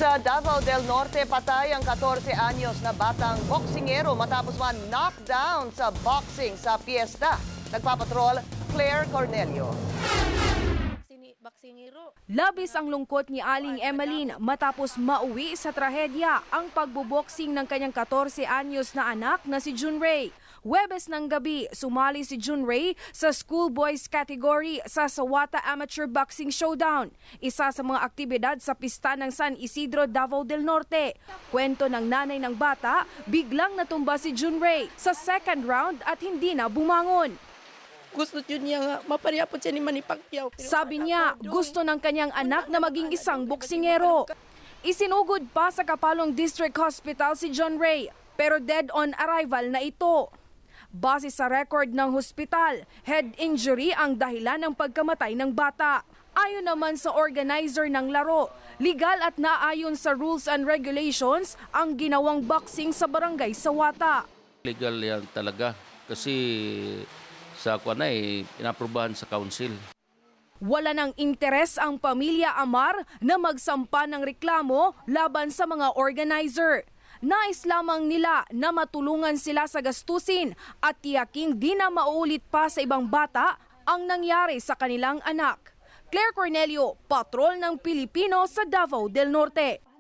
Sa Davao del Norte, patay ang 14 anyos na batang boksingero matapos man-knockdown sa boxing sa piyesta. Nagpapatrol, Claire Cornelio. Labis ang lungkot ni Aling Emeline matapos mauwi sa trahedya ang pagbuboksing ng kanyang 14 anyos na anak na si Junray. Huwebes ng gabi, sumali si Junray sa schoolboys category sa Sawata Amateur Boxing Showdown, isa sa mga aktibidad sa pista ng San Isidro, Davao del Norte. Kwento ng nanay ng bata, biglang natumba si Junray sa second round at hindi na bumangon. Gusto niya nga, mapariyapot siya ni Manny Pacquiao. Sabi niya, gusto ng kanyang anak na maging isang boksingero. Isinugod pa sa Kapalong District Hospital si Junray, pero dead on arrival na ito. Base sa record ng hospital, head injury ang dahilan ng pagkamatay ng bata. Ayon naman sa organizer ng laro, legal at naayon sa rules and regulations ang ginawang boxing sa Barangay Sawata. Legal yan talaga kasi sa kuwan ay inaprobahan sa council. Wala ng interes ang pamilya Amar na magsampa ng reklamo laban sa mga organizer. Nais lamang nila na matulungan sila sa gastusin at tiyaking di na mauulit pa sa ibang bata ang nangyari sa kanilang anak. Claire Cornelio, Patrol ng Pilipino sa Davao del Norte.